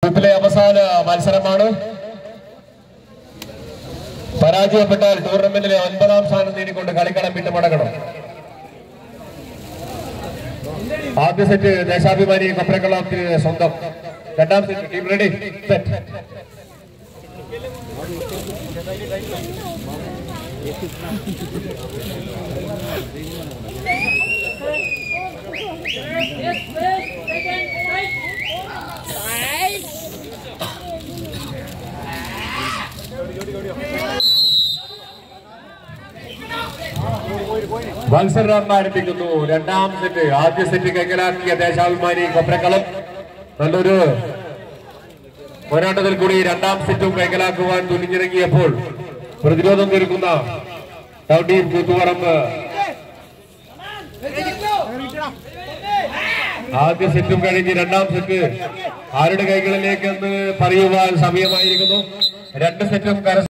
ഗ്രൂപ്പിലെ അവസാന മത്സരമാണ്. പരാജയപ്പെട്ടാൽ ടൂർണമെന്റിലെ 9ാം സ്ഥാനം നേടിക്കൊണ്ട് കളിക്കളം വിട്ട് മടങ്ങണം. ആദ്യ സെറ്റ് ദേശാഭിമാനി കൊപ്രക്കളത്തിന് സ്വന്തം. രണ്ടാം സെറ്റ് ടീം റെഡി സെറ്റ്. മത്സരം ആരംഭിക്കുന്നു. രണ്ടാം സെറ്റ്. ആദ്യ സെറ്റ് കൈക്കലാക്കിയ ദേശാഭിമാനി കൊപ്രക്കളം നല്ലൊരു പോരാട്ടത്തിൽ കൂടി രണ്ടാം സെറ്റും കൈക്കലാക്കുവാൻ തുനിഞ്ഞിറങ്ങിയപ്പോൾ പ്രതിരോധം തീർക്കുന്ന ടീം കൂത്തുപറമ്പ് ആദ്യ സെറ്റും കഴിഞ്ഞ് രണ്ടാം സെറ്റ് ആരുടെ കൈകളിലേക്കെന്ന് പറയുവാൻ സമയമായിരിക്കുന്നു. രണ്ട് സെറ്റും